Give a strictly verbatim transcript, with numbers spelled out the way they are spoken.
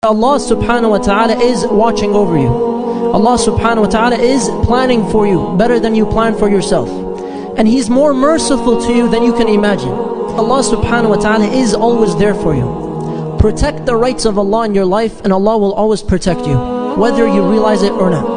Allah subhanahu wa ta'ala is watching over you. Allah subhanahu wa ta'ala is planning for you better than you plan for yourself. And He's more merciful to you than you can imagine. Allah subhanahu wa ta'ala is always there for you. Protect the rights of Allah in your life and Allah will always protect you, whether you realize it or not.